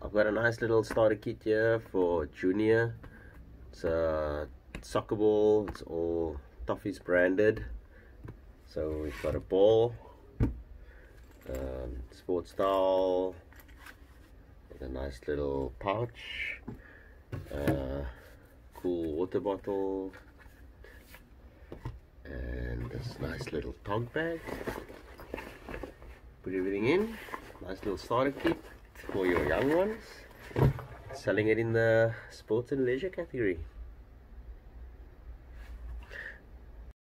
I've got a nice little starter kit here for junior. It's a soccer ball, it's all Toughees branded. So we've got a ball, sports towel, with a nice little pouch, cool water bottle, and this nice little Tog bag. Put everything in. Nice little starter kit for your young ones. Selling it in the sports and leisure category.